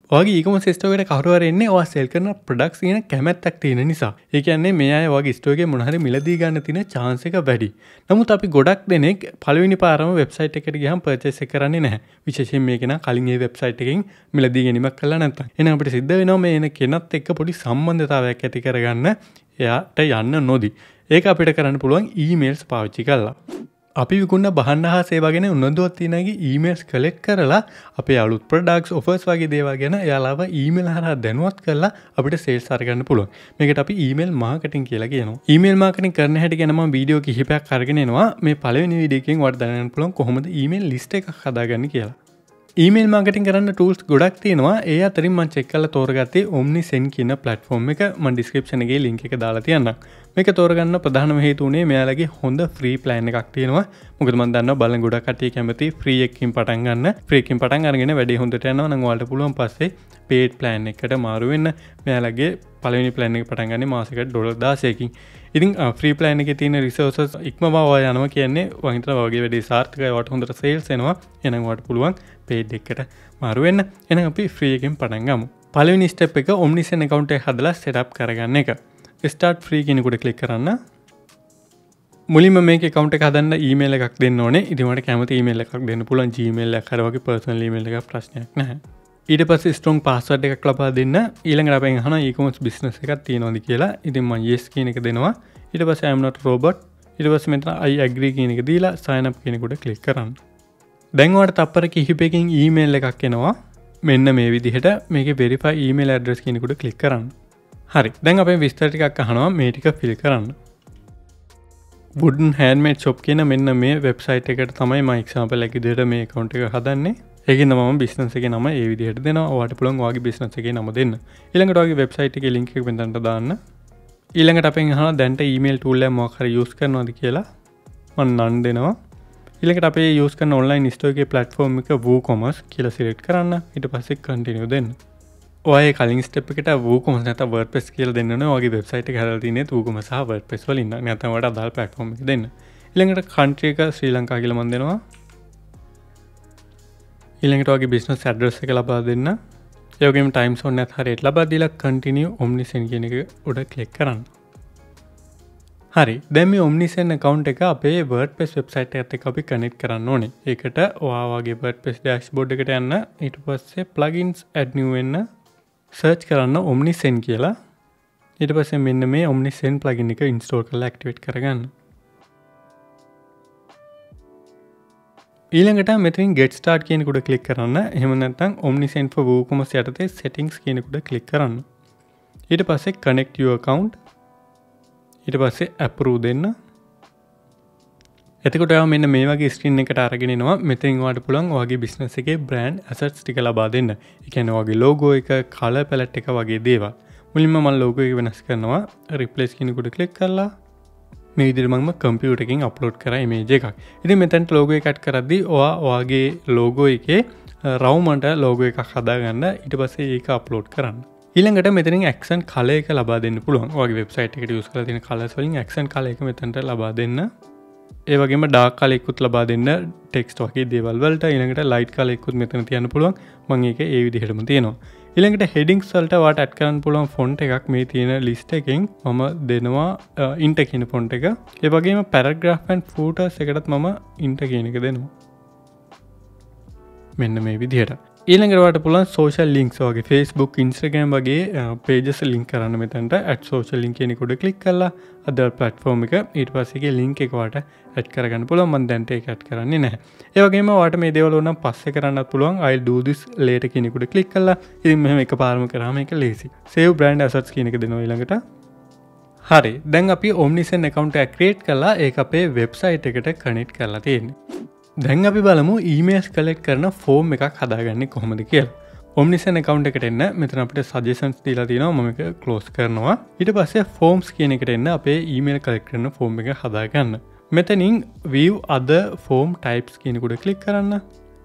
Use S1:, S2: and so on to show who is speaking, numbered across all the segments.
S1: ඔයාගේ e-commerce store එකට කවුරු හරි එන්නේ ඔයා sell කරන products ගැන කැමැත්තක් තියෙන නිසා. ඒ කියන්නේ මේ අය ඔයාගේ store එකේ මොන හරි මිලදී ගන්න තියෙන chance එක වැඩි. නමුත් අපි ගොඩක් දෙනෙක් පළවෙනි පාරම website එකට ගියහම purchase එක කරන්නේ නැහැ. විශේෂයෙන් මේක නා කලින් ඒ website එකෙන් මිලදී ගැනීමක් කළා නැත්නම්. එහෙනම් අපිට සිද්ධ වෙනවා මේ එන කෙනත් එක්ක පොඩි සම්බන්ධතාවයක් ඇති කරගන්න එයාට යන්න නොදී. ඒක අපිට කරන්න පුළුවන් emails පාවිච්චි කරලා. අපි විකුණන බහන්න හා සේවා ගැන උනන්දුවක් තියෙන අයගේ ඊමේල්ස් කලෙක්ට් කරලා අපේ අලුත් ප්‍රොඩක්ට්ස් ඔෆර්ස් වගේ දේවල් ගැන එයාලව ඊමේල් හරහා දැනුවත් කරලා අපිට සේල්ස් අරගන්න පුළුවන්. මේකට අපි ඊමේල් මාකටිං කියලා කියනවා. ඊමේල් මාකටිං කරන හැටි ගැන මම වීඩියෝ කිහිපයක් අරගෙන එනවා. මේ පළවෙනි වීඩියෝ එකෙන් ඔයාලට දැනගන්න පුළුවන් කොහොමද ඊමේල් ලිස්ට් එකක් හදාගන්නේ කියලා. ඊමේල් මාකටිං කරන්න ටූල්ස් ගොඩක් තියෙනවා. ඒ අතරින් මම චෙක් කරලා තෝරගත්තේ OmniSend කියන platform එක. මම description එකේ link එක දාලා තියන්නම්. මේක තෝරගන්න ප්‍රධානම හේතුව උනේ මෙයාලගේ හොඳ free plan එකක් තියෙනවා. මොකද මම දන්නවා බලන ගොඩක් කට්ටිය කැමති free එකකින් පටන් ගන්න. free එකකින් පටන් අරගෙන වැඩේ හොඳට යනවා නම් ඔයාලට පුළුවන් පස්සේ paid plan එකකට මාරු වෙන්න. මෙයාලගේ පළවෙනි plan එක පටන් ගන්නේ මාසෙකට $16කින්. ඉතින් free plan එකේ තියෙන resources ඉක්මවා ඔයා යනවා කියන්නේ මම හිතනවා වගේ වැඩේ සාර්ථකයි. ඔයාලට හොඳට sales එනවා. එහෙනම් ඔයාලට පුළුවන් paid එකකට මාරු වෙන්න. එහෙනම් අපි free එකෙන් පටන් ගමු. පළවෙනි step එක OmniSend account එක හදලා setup කරගන්න එක. start free කෙනෙකුට click කරන්න. මුලින්ම මේක account එක හදන්න email එකක් දෙන්න ඕනේ. ඉතින් මට කැමති email එකක් දෙන්න පුළුවන්. Gmail එකක් හරි වගේ personal email එකක් ප්‍රශ්නයක් නැහැ. ඊට පස්සේ strong password එකක් ලබා දෙන්න. ඊළඟට අපෙන් අහනවා e-commerce business එකක් තියෙනවද කියලා. ඉතින් මම yes කියන එක දෙනවා. ඊට පස්සේ I am not robot. ඊට පස්සේ මෙතන I agree කියන එක දීලා sign up කෙනෙකුට click කරන්න. දැන් ඔයාලට තප්පර කිහිපයකින් email එකක් එනවා. මෙන්න මේ විදිහට මේකේ verify email address කෙනෙකුට click කරන්න. හරි. දැන් අපේ විස්තර ටිකක් අහනවා මේ ටික fill කරන්න. Wooden Handmade Shop කියන මෙන්න මේ website එකට තමයි මම example එක විදිහට මේ account එක හදන්නේ. ඒකෙන් තමයි මම business එකේ නම ඒ විදිහට දෙනවා. ඔයාලට පුළුවන් ඔයාගේ business එකේ නම දෙන්න. ඊළඟට ඔයාගේ website එකේ link එක මෙතනට දාන්න. ඊළඟට අපෙන් අහනවා දැන්ට email tool එක මොකක් හරි use කරනවද කියලා. මම none දෙනවා. ඊළඟට අපේ use කරන online store එකේ platform එක WooCommerce කියලා select කරන්න. ඊට පස්සේ continue දෙන්න. ඔය කලින් ස්ටෙප් එකට WooCommerce නැත්නම් WordPress කියලා දෙන්න ඕනේ. ඔයගේ වෙබ්සයිට් එක හදලා තියෙන්නේ WooCommerce සහ WordPress වලින්. නැත්නම් ඔයාලට අදාළ platform එක දෙන්න. ඊළඟට country එක ශ්‍රී ලංකා කියලා මම දෙනවා. ඊළඟට ඔයගේ business address එක ලබා දෙන්න. ඒ වගේම time zone එකත් හරියට ලබා දීලා continue OmniSend කියන එක උඩ click කරන්න. හරි. දැන් මේ OmniSend account එක අපේ WordPress website එකත් එක්ක අපි connect කරන්න ඕනේ. ඒකට ඔයාගේ WordPress dashboard එකට යන්න. ඊට පස්සේ plugins add new වෙන්න. search කරන්න OmniSend කියලා. ඊට පස්සේ මෙන්න මේ OmniSend plugin එක install කරලා activate කරගන්න. ඊළඟට මෙතනින් get start කියන එකට click කරන්න. එහෙම නැත්නම් OmniSend for WooCommerce යටතේ settings කියන එකට click කරන්න. ඊට පස්සේ connect your account. ඊට පස්සේ approve දෙන්න. එතකොට ඔයා මෙන්න මේ වගේ ස්ක්‍රීන් එකකට අරගෙන එනවා. මෙතෙන් ඔයාලට පුළුවන් ඔයාගේ බිස්නස් එකේ brand assets ටික ලබා දෙන්න. ඒ කියන්නේ ඔයාගේ logo එක, color palette එක වගේ දේවල්. මුලින්ම මම logo එක වෙනස් කරනවා. replace කියන එකට click කරලා මේ විදිහට මම computer එකකින් upload කරා image එකක්. ඉතින් මෙතනට logo එක add කරද්දී ඔයාගේ logo එකේ රවුමට logo එකක් හදාගන්න. ඊට පස්සේ ඒක upload කරන්න. ඊළඟට මෙතනින් accent color එක ලබා දෙන්න පුළුවන්. ඔයාගේ website එකට use කරලා තියෙන colors වලින් accent color එක මෙතනට ලබා දෙන්න. ඒ වගේම ඩාර්ක් කලර් එකකුත් ලබා දෙන්න ටෙක්ස්ට් වගේ දේවල් වලට. ඊළඟට ලයිට් කලර් එකකුත් මෙතන තියන්න පුළුවන්. මම ඒක ඒ විදිහටම තියෙනවා. ඊළඟට headings වලට ඔයාලට add කරන්න පුළුවන් font එකක් මේ තියෙන list එකෙන් මම දෙනවා int කියන font එක. ඒ වගේම paragraph and footers එකටත් මම int කියන එක දෙනවා. මෙන්න මේ විදිහට. ඊළඟට ඔයාලට පුළුවන් social links වගේ Facebook, Instagram වගේ pages link කරන්න මෙතනට add social link කියන එකට click කරලා අදාළ platform එක ඊට පස්සේ ඒකේ link එක ඔයාලට add කරගන්න පුළුවන්. මම දැන් ඒක add කරන්නේ නැහැ. ඒ වගේම ඔයාලට මේ දේවල් ඕන නම් පස්සේ කරන්නත් පුළුවන්. I'll do this later කියන එකට click කරලා ඉතින් මෙහෙම එකපාරම කරාම ඒක ලේසි. save brand assets කියන එක දෙනවා ඊළඟට. හරි. දැන් අපි OmniSend account එක create කරලා ඒක අපේ website එකට connect කරලා තියෙන්නේ. දැන් අපි බලමු emails collect කරන form එකක් හදාගන්නේ කොහොමද කියලා. OmniSend account එකට එන්න. මෙතන අපිට suggestions දීලා තියෙනවා. මම ඒක close කරනවා. ඊට පස්සේ forms කියන එකට එන්න අපේ email collect කරන form එක හදාගන්න. මෙතනින් view other form types කියන එකට click කරන්න.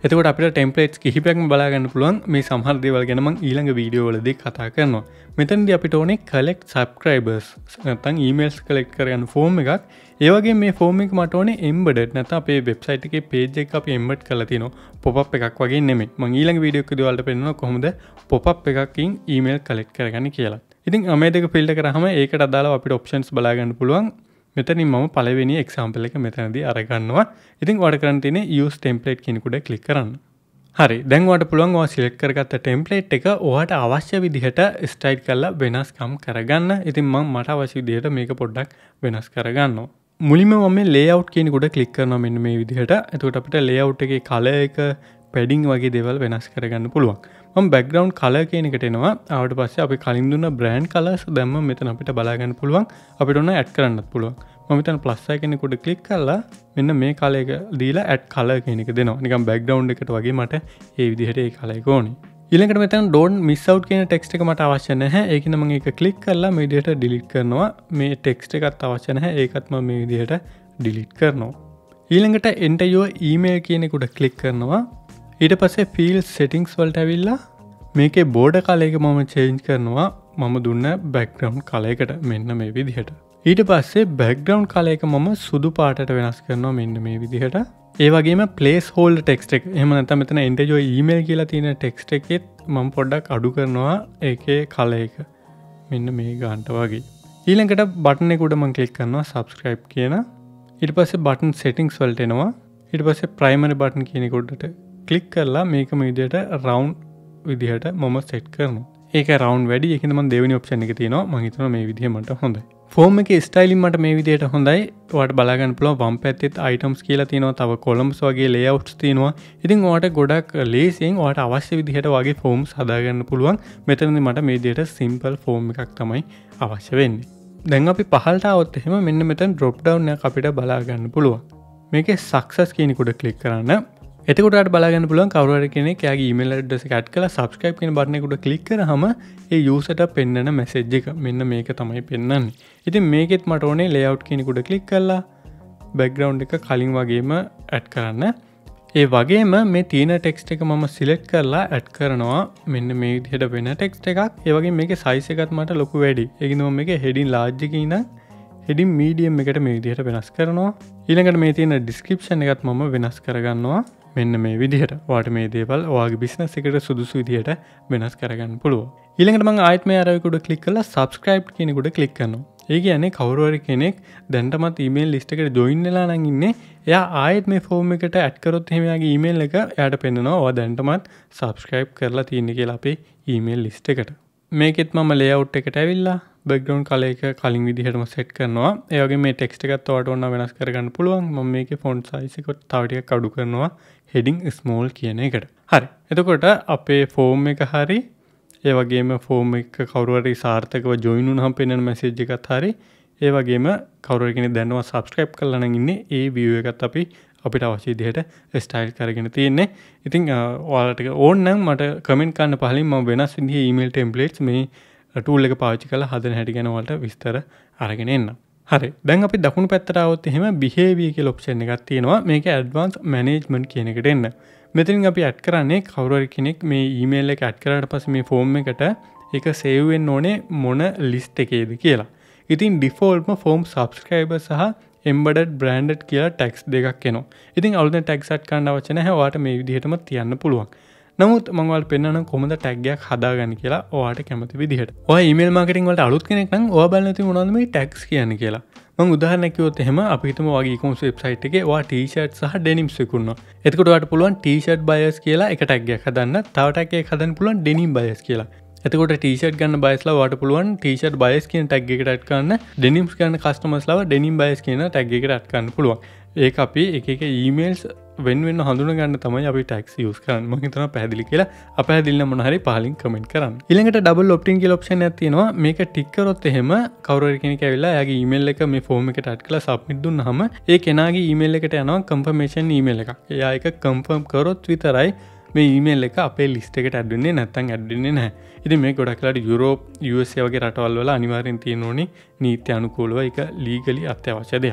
S1: එතකොට අපිට ටෙම්ප්ලේට්ස් කිහිපයක්ම බලා ගන්න පුළුවන්. මේ සමහර දේවල් ගැන මම ඊළඟ වීඩියෝ වලදී කතා කරනවා. මෙතනදී අපිට ඕනේ collect subscribers නැත්නම් emails collect කරගන්න form එකක්. ඒ වගේ මේ form එක මට ඕනේ embedded නැත්නම් අපේ website එකේ page එක අපි embed කරලා තිනවා. pop up එකක් වගේ නෙමෙයි. මම ඊළඟ වීඩියෝ එකදී ඔයාලට පෙන්නනවා කොහොමද pop up එකකින් email collect කරගන්නේ කියලා. ඉතින් මේ දෙක ෆිල්ටර් කරාම ඒකට අදාළව අපිට options බලා ගන්න පුළුවන්. මෙතනින් මම පළවෙනි example එක මෙතනදී අරගන්නවා. ඉතින් ඔයාලට කරන්න තියෙන්නේ use template කියන කුඩ click කරන්න. හරි. දැන් ඔයාලට පුළුවන් ඔයා select කරගත්ත template එක ඔයාලට අවශ්‍ය විදිහට style කරලා වෙනස්කම් කරගන්න. ඉතින් මට අවශ්‍ය විදිහට මේක පොඩ්ඩක් වෙනස් කරගන්නවා. මුලින්ම මම මේ layout කියන කුඩ click කරනවා මෙන්න මේ විදිහට. එතකොට අපිට layout එකේ color එක padding වගේ දේවල් වෙනස් කරගන්න පුළුවන්. මම background color කියන එකට එනවා. ආවට පස්සේ අපි කලින් දුන්න brand colors දැම්ම මෙතන අපිට බලා ගන්න පුළුවන්. අපිට ඕන add කරන්නත් පුළුවන්. මම මෙතන plus icon එකට click කරලා මෙන්න මේ color එක දීලා add color කියන එක දෙනවා. නිකන් background එකට වගේ මට ඒ විදිහට ඒ color එක ඕනේ. ඊළඟට මෙතන don't miss out කියන text එක මට අවශ්‍ය නැහැ. ඒකින්ද මම ඒක click කරලා මේ විදිහට delete කරනවා. මේ text එකත් අවශ්‍ය නැහැ. ඒකත් මම මේ විදිහට delete කරනවා. ඊළඟට enter your email කියන එකට click කරනවා. ඊට පස්සේ field settings වලට ඇවිල්ලා මේකේ border color එක මම change කරනවා. මම දුන්න background color එකට මෙන්න මේ විදිහට. ඊට පස්සේ background color එක මම සුදු පාටට වෙනස් කරනවා මෙන්න මේ විදිහට. ඒ වගේම placeholder text එක. එහෙම නැත්නම් මෙතන enter your email කියලා තියෙන text එකෙත් මම පොඩ්ඩක් අඩු කරනවා ඒකේ color එක. මෙන්න මේ ගානට වගේ. ඊළඟට button එක උඩ මම click කරනවා subscribe කියන. ඊට පස්සේ button settings වලට එනවා. ඊට පස්සේ primary button කියන එක උඩට click කරලා මේක මේ විදිහට round විදිහට මම set කරනවා. ඒක round වැඩි. ඒකින්ද මම දෙවෙනි option එක තියෙනවා. මම හිතනවා මේ විදිහ මට හොඳයි. form එකේ styling මට මේ විදිහට හොඳයි. ඔයාලට බලා ගන්න පුළුවන් වම් පැත්තෙත් items කියලා තියෙනවා. තව columns වගේ layouts තියෙනවා. ඉතින් ඔයාලට ගොඩක් ලේසියෙන් ඔයාලට අවශ්‍ය විදිහට වගේ forms හදාගන්න පුළුවන්. මෙතනදී මට මේ විදිහට simple form එකක් තමයි අවශ්‍ය වෙන්නේ. දැන් අපි පහළට આવොත් එහෙම මෙන්න මෙතන drop down එකක් අපිට බලා ගන්න පුළුවන්. මේකේ success කියන කුඩ click කරන්න. එතකොට ඔයාලට බලා ගන්න පුළුවන් කවුරු හරි කෙනෙක් එයාගේ email address එක add කරලා subscribe කියන button එක උඩ click කරාම ඒ user ට පෙන්නන message එක මෙන්න මේක තමයි පෙන්නන්නේ. ඉතින් මේකෙත් මට ඕනේ layout කියන උඩ click කරලා background එක කලින් වගේම add කරන්න. ඒ වගේම මේ තියෙන text එක මම select කරලා add කරනවා මෙන්න මේ විදිහට වෙන text එකක්. ඒ වගේම මේකේ size එකත් මට ලොකු වැඩි. ඒකින්ද මම මේකේ heading large එකේ ඉඳන් heading medium එකට මේ විදිහට වෙනස් කරනවා. ඊළඟට මේ තියෙන description එකත් මම වෙනස් කරගන්නවා. මෙන්න මේ විදිහට ඔයාලට මේ දේවල් ඔයාගේ business එකට සුදුසු විදිහට වෙනස් කරගන්න පුළුවන්. ඊළඟට මම ආයෙත් මේ අරව උඩ click කරලා subscribe කියන උඩ click කරනවා. ඒ කියන්නේ කවුරු හරි කෙනෙක් දැන්ටමත් email list එකට join වෙලා නම් ඉන්නේ. එයා ආයෙත් මේ form එකට add කරොත් එහෙම එයාගේ email එක එයාට පෙන්නනවා ඔයා දැන්ටමත් subscribe කරලා තියෙන්නේ කියලා අපේ email list එකට. මේකෙත් මම layout එකට ඇවිල්ලා background color එක කලින් විදිහටම set කරනවා. ඒ වගේම මේ text එකත් ඔයාලට ඕන වෙනස් කරගන්න පුළුවන්. මම මේකේ font size එක තව ටිකක් අඩු කරනවා. heading small කියන එකට. හරි. එතකොට අපේ form එක හරි ඒ වගේම form එක කවුරු හරි සාර්ථකව join වුණාම පෙන්නන message එකත් හරි ඒ වගේම කවුරු හරි කෙනෙක් දැනව subscribe කරලා නම් ඉන්නේ ඒ view එකත් අපිට අවශ්‍ය විදිහට style කරගෙන තියෙන්නේ. ඉතින් ඔයාලට ඕන නම් මට comment කරන්න පහලින් මම වෙනස් විදිහේ email templates මේ tool එක පාවිච්චි කරලා හදන හැටි ගැන ඔයාලට විස්තර අරගෙන එන්නම්. හරි. දැන් අපි දකුණු පැත්තට આવොත් එහෙම behavior කියලා option එකක් තියෙනවා. මේක advanced management කියන එකට එන්න. මෙතනින් අපි add කරන්නේ කවුරු හරි කෙනෙක් මේ email එක add කරාට පස්සේ මේ form එකට ඒක save වෙන්න ඕනේ මොන list එකේද කියලා. ඉතින් defaultම form subscriber සහ embedded branded කියලා tags දෙකක් එනවා. ඉතින් අලුතෙන් tags add කරන්න අවශ්‍ය නැහැ. ඔයාලට මේ විදිහටම තියන්න පුළුවන්. නමුත් මම ඔයාලට පෙන්නන්න කොහොමද tag එකක් හදාගන්නේ කියලා ඔයාලට කැමති විදිහට. ඔයා email marketing වලට අලුත් කෙනෙක් නම් ඔයා බලන්න තියෙන මොනවද මේ tags කියන්නේ කියලා. මම උදාහරණයක් කිව්වොත් එහෙම අපි හිතමු ඔයාගේ e-commerce website එකේ ඔයා t-shirt සහ denims විකුණනවා. එතකොට ඔයාලට පුළුවන් t-shirt buyers කියලා එක tag එකක් හදන්න. තව tag එකක් හදන්න පුළුවන් denim buyers කියලා. එතකොට t-shirt ගන්න buyers-ලා ඔයාලට පුළුවන් t-shirt buyers කියන tag එකට add කරන්න. denims ගන්න customers-ලාව denim buyers කියන tag එකට add කරන්න පුළුවන්. ඒක අපි එක එක emails වෙන හඳුන ගන්න තමයි අපි tags use කරන්නේ. මම හිතනවා පැහැදිලි කියලා. අපැහැදිලි නම් මොන හරි පහලින් comment කරන්න. ඊළඟට double opt-in කියලා option එකක් තියෙනවා. මේක tick කරොත් එහෙම කවුරු හරි කෙනෙක් ඇවිල්ලා එයාගේ email එක මේ form එකට add කරලා submit දුන්නාම ඒ කෙනාගේ email එකට යනවා confirmation email එකක්. එයා ඒක confirm කරොත් විතරයි මේ email එක අපේ list එකට add වෙන්නේ නැත්නම් add වෙන්නේ නැහැ. ඉතින් මේ ගොඩක් වෙලාට යුරෝප් USA වගේ රටවල් වල අනිවාර්යෙන් තියෙන ඕනේ නීති අනුකූලව ඒක legally අත්‍යවශ්‍ය දෙයක්.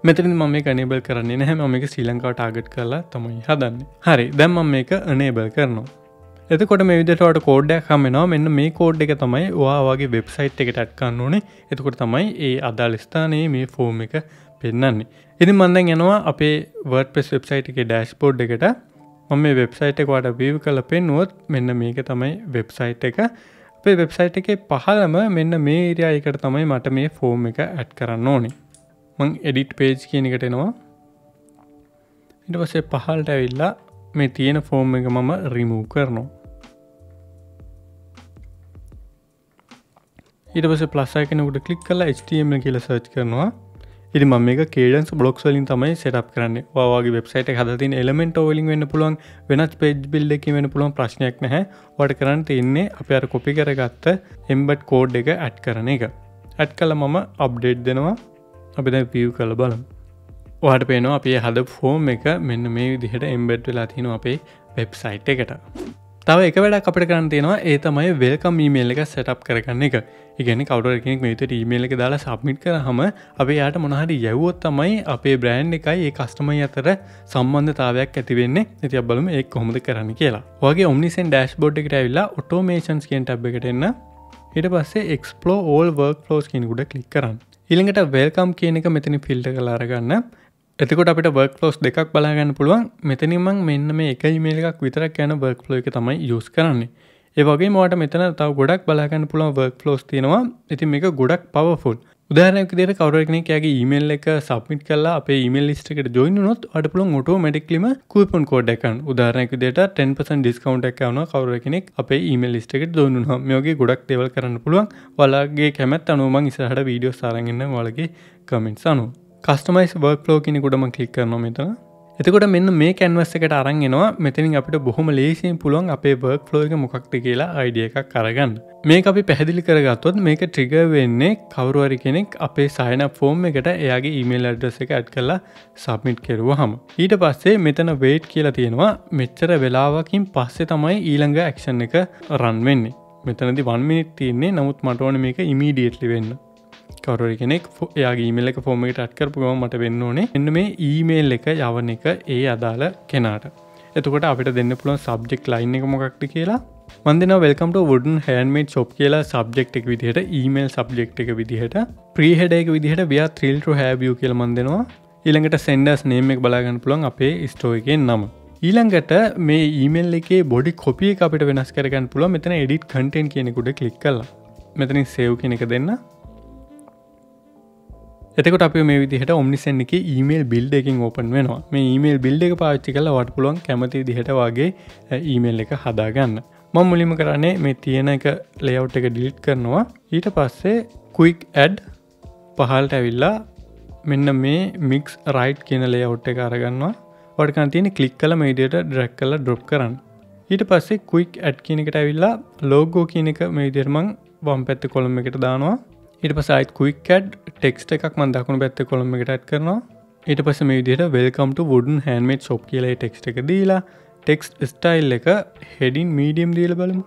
S1: මෙතනින් මම මේක enable කරන්නේ නැහැ. මම මේක ශ්‍රී ලංකාව ටාගට් කරලා තමයි හදන්නේ. හරි. දැන් මම මේක enable කරනවා. එතකොට මේ විදිහට ඔයාලට කෝඩ් එකක් හම් වෙනවා. මෙන්න මේ කෝඩ් එක තමයි ඔයාගේ වෙබ්සයිට් එකට ඇඩ් කරන්න ඕනේ. එතකොට තමයි ඒ අදාළ ස්ථානයේ මේ ෆෝම් එක පෙන්වන්නේ. ඉතින් මම දැන් යනවා අපේ WordPress වෙබ්සයිට් එකේ ඩෑෂ්බෝඩ් එකට. මම මේ වෙබ්සයිට් එක ඔයාලට view කරලා පෙන්නුවොත් මෙන්න මේක තමයි වෙබ්සයිට් එක. අපේ වෙබ්සයිට් එකේ පහළම මෙන්න මේ ඒරියා එකට තමයි මට මේ ෆෝම් එක ඇඩ් කරන්න ඕනේ. මම edit page කියන එකට එනවා. ඊට පස්සේ පහළට ඇවිල්ලා මේ තියෙන ෆෝම් එක මම remove කරනවා. ඊට පස්සේ plus icon එකට click කරලා HTML කියලා search කරනවා. ඉතින් මම මේක Cadence blocks වලින් තමයි setup කරන්නේ. ඔයාගේ website එක හදලා තියෙන element වලින් වෙන්න පුළුවන්, වෙනත් page build එකකින් වෙන්න පුළුවන්, ප්‍රශ්නයක් නැහැ. ඔයාලට කරන්න තියෙන්නේ අපි අර copy කරගත්ත embed code එක add කරන එක. add කළා මම update දෙනවා. අපි දැන් view කරලා බලමු. ඔයාලට පේනවා අපි හදපු form එක මෙන්න මේ විදිහට embed වෙලා තියෙනවා අපේ website එකට. තව එක වැඩක් අපිට කරන්න තියෙනවා. ඒ තමයි welcome email එක setup කරගන්න එක. ඒ කියන්නේ කවුරු හරි කෙනෙක් මේ විදිහට email එක දාලා submit කරාම අපි යාට මොන හරි යවුවොත් තමයි අපේ brand එකයි ඒ customer අතර සම්බන්ධතාවයක් ඇති වෙන්නේ. ඉතින් අපි බලමු ඒක කොහොමද කරන්න කියලා. ඔයගේ Omnisend dashboard එකට ඇවිල්ලා automations කියන tab එකට එන්න. ඊට පස්සේ explore all workflows කියන උඩ click කරන්න. ඊළඟට welcome කියන එක මෙතන filter කරලා අරගන්න. එතකොට අපිට workflows දෙකක් බලා ගන්න පුළුවන්. මෙතනින් මම මෙන්න මේ එක email එකක් විතරක් යන workflow එක තමයි use කරන්නේ. ඒ වගේම ඔයාලට මෙතන තව ගොඩක් බලා ගන්න පුළුවන් workflows තියෙනවා. ඉතින් මේක ගොඩක් powerful. උදාහරණයක් විදිහට කවුරු හරි කෙනෙක් යාගේ email එක submit කරලා අපේ email list එකට join වුණොත් ඔයාලට පුළුවන් automaticallyම coupon code එකක් ගන්න. උදාහරණයක් විදිහට 10% discount එකක් ගන්නවා කවුරු හරි කෙනෙක් අපේ email list එකට join වුණාම. මේ වගේ ගොඩක් දේවල් කරන්න පුළුවන්. ඔයාලගේ කැමැත්ත අනුව මම ඉස්සරහට videos අරන් එන්න ඔයාලගේ comments අනුව. Customize workflow කියන එක උඩ මම click කරනවා මෙතන. එතකොට මෙන්න මේ canvas එකට අරන් එනවා. මෙතනින් අපිට බොහොම ලේසියෙන් පුළුවන් අපේ workflow එක මොකක්ද කියලා idea එකක් අරගන්න. මේක අපි පැහැදිලි කරගත්තොත් මේක trigger වෙන්නේ කවුරු හරි කෙනෙක් අපේ sign up form එකට එයාගේ email address එක add කරලා submit කරුවාම. ඊට පස්සේ මෙතන wait කියලා තියෙනවා. මෙච්චර වෙලාවකින් පස්සේ තමයි ඊළඟ action එක run වෙන්නේ. මෙතනදී 1 minute තියෙන්නේ. නමුත් මට ඕනේ මේක immediately වෙන්න. කවුරු හරි කෙනෙක් එයාගේ ඊමේල් එක ෆෝම් එකට ඇඩ් කරපු ගමන් මට වෙන්න ඕනේ මෙන්න මේ ඊමේල් එක යවන එක ඒ අදාළ කෙනාට. එතකොට අපිට දෙන්න පුළුවන් subject line එක මොකක්ද කියලා. මම දෙනවා welcome to wooden handmade shop කියලා subject එක විදිහට email subject එක විදිහට pre-header එක විදිහට we are thrilled to have you කියලා මම දෙනවා. ඊළඟට senders name එක බලා ගන්න පුළුවන් අපේ store එකේ නම. ඊළඟට මේ email එකේ body copy එක අපිට වෙනස් කරගන්න පුළුවන්. මෙතන edit content කියන එක උඩ click කරලා. මෙතනින් save කියන එක දෙන්න. එතකොට අපි මේ විදිහට Omnisend එකේ email build එකකින් open වෙනවා. මේ email build එක පාවිච්චි කරලා ඔයාලට පුළුවන් කැමති විදිහට වාගේ email එක හදාගන්න. මම මුලින්ම කරන්නේ මේ තියෙන එක layout එක delete කරනවා. ඊට පස්සේ quick add පහළට ඇවිල්ලා මෙන්න මේ mix right කියන layout එක අරගන්නවා. ඔයාලට කරන්න තියෙන්නේ click කරලා මේ විදිහට drag කරලා drop කරන්න. ඊට පස්සේ quick add කියන එකට ඇවිල්ලා logo කියන එක මේ විදිහට මම වම් පැත්තේ column එකට දානවා. ඊට පස්සේ ආයෙත් quick add text එකක් මම දකුණු පැත්තේ column එකට add කරනවා. ඊට පස්සේ මේ විදිහට welcome to wooden handmade shop කියලා ඒ text එක දීලා text style එක heading medium දීලා බලමු.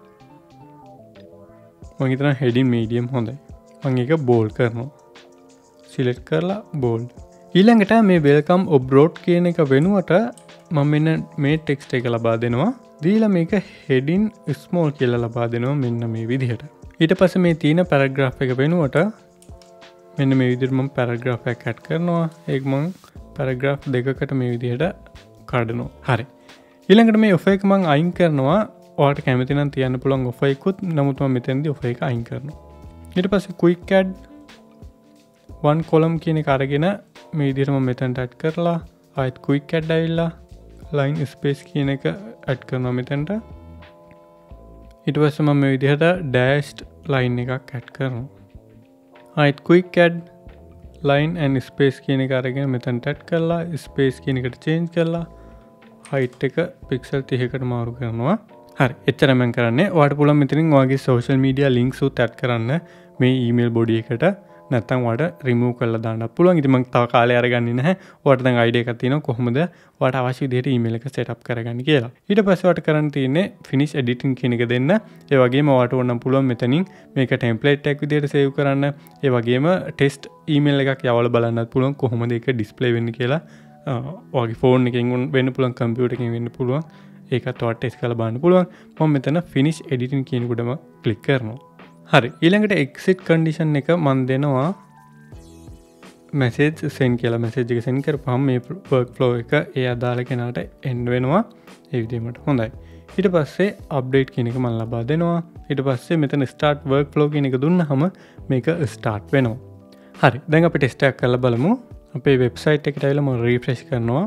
S1: මම හිතනවා heading medium හොඳයි. මම ඒක bold කරනවා. select කරලා bold. ඊළඟට මේ welcome abroad කියන එක වෙනුවට මම මෙන්න මේ text එක ලබා දෙනවා. දීලා මේක heading small කියලා ලබා දෙනවා මෙන්න මේ විදිහට. ඊට පස්සේ මේ තියෙන paragraph එක වෙනුවට මෙන්න මේ විදිහට මම paragraph එකක් add කරනවා. ඒක මම paragraph දෙකකට මේ විදිහට කඩනවා. හරි. ඊළඟට මේ offer එක මම අයින් කරනවා. ඔයාලට කැමති නම් තියන්න පුළුවන් offer එකකුත්. නමුත් මම මෙතෙන්දී offer එක අයින් කරනවා. ඊට පස්සේ quick add one column කියන එක අරගෙන මේ විදිහට මම මෙතනට add කරලා ආයෙත් quick add ඇවිල්ලා line space කියන එක add කරනවා මෙතනට. ඊට පස්සේ මම මේ විදිහට dashed line එකක් add කරනවා. ආයෙත් quick add line and space කියන එක අරගෙන මෙතනට add කරලා space කියන එකට change කරලා height එක pixel 30කට මාරු කරනවා. හරි. එච්චරයි මම කරන්නේ. ඔයාලට පුළුවන් මෙතනින් ඔයාගේ social media links උත් add කරන්න මේ email body එකට. නැත්නම් ඔයාලට රිමූව් කරලා දාන්නත් පුළුවන්. ඉතින් මම තව කාලේ අරගන්නේ නැහැ. ඔයාලට දැන් අයිඩියා එකක් තියෙනවා කොහොමද ඔයාලට අවශ්‍ය විදිහට ඊමේල් එක සෙටප් කරගන්න කියලා. ඊට පස්සේ ඔයාලට කරන්න තියෙන්නේ finish editing කියන එක දෙන්න. ඒ වගේම ඔයාලට ඕන නම් පුළුවන් මෙතනින් මේක ටෙම්ප්ලේට් එකක් විදිහට සේව් කරන්න. ඒ වගේම ටෙස්ට් ඊමේල් එකක් යවලා බලන්නත් පුළුවන් කොහොමද ඒක ඩිස්ප්ලේ වෙන්නේ කියලා. ඔයාගේ ෆෝන් එකකින් වෙන්න පුළුවන්, කම්පියුටර් එකකින් වෙන්න පුළුවන්. ඒකත් ඔයාලට ටෙස්ට් කරලා බලන්න පුළුවන්. මම මෙතන finish editing කියන එකටම ක්ලික් කරනවා. හරි, ඊළඟට exit condition එක මම දෙනවා message send කියලා. message එක send කරපුවම මේ workflow එක ඒ අදාළ කෙනාට end වෙනවා. ඒ විදිහට හොඳයි. ඊට පස්සේ update කියන එක මම ලබා දෙනවා. ඊට පස්සේ මෙතන start workflow කියන එක දුන්නාම මේක start වෙනවා. හරි, දැන් අපි ටෙස්ට් එකක් කරලා බලමු. අපේ වෙබ්සයිට් එකට ඇවිල්ලා මම රිෆ්‍රෙෂ් කරනවා.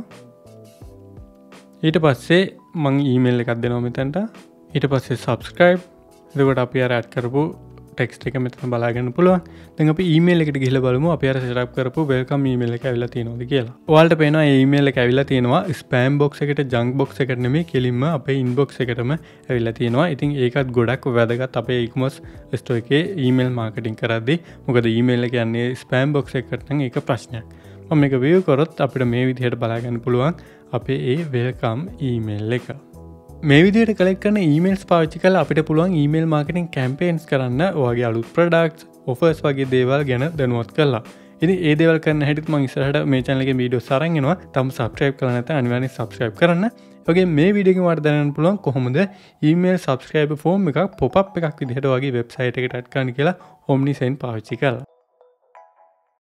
S1: ඊට පස්සේ මම ඊමේල් එකක් දෙනවා මෙතනට. ඊට පස්සේ subscribe. එතකොට අපි අර ඇඩ් කරපු ටෙක්ස්ට් එක මෙතන බලා ගන්න පුළුවන්. දැන් අපි ඊමේල් එකට ගිහිල්ලා බලමු අපි අර සෙටප් කරපු වෙල්කම් ඊමේල් එක ඇවිල්ලා තියෙනවද කියලා. ඔයාලට පේනවා මේ ඊමේල් එක ඇවිල්ලා තියෙනවා ස්පෑම් බොක්ස් එකට, ජන්ක් බොක්ස් එකට නෙමෙයි, කෙලින්ම අපේ ඉන්බොක්ස් එකටම ඇවිල්ලා තියෙනවා. ඉතින් ඒකත් ගොඩක් වැදගත් අපේ e-commerce store එකේ ඊමේල් මාකටිං කරද්දී. මොකද ඊමේල් එක යන්නේ ස්පෑම් බොක්ස් එකකට නම් ඒක ප්‍රශ්නයක්. මම මේක view කරොත් අපිට මේ විදිහට බලා ගන්න පුළුවන් අපේ ඒ වෙල්කම් ඊමේල් එක. මේ විදිහට කලෙක්ට් කරන ඊමේල්ස් පාවිච්චි කරලා අපිට පුළුවන් ඊමේල් මාකටිං කැම්පේන්ස් කරන්න ඔයගේ අලුත් ප්‍රොඩක්ට්ස්, ඔෆර්ස් වගේ දේවල් ගැන දැනුවත් කරලා. ඉතින් ඒ දේවල් කරන්න හැටිත් මම ඉස්සරහට මේ channel එකේ වීඩියෝස් අරන් එනවා. තම subscribe කරලා නැත්නම් අනිවාර්යෙන් subscribe කරන්න. ඒ වගේම මේ වීඩියෝ එකෙන් ඔයාලට දැනගන්න පුළුවන් කොහොමද ඊමේල් subscriber form එකක් pop up එකක් විදිහට ඔයගේ වෙබ්සයිට් එකට add කරන්න කියලා Omnisend පාවිච්චි කරලා.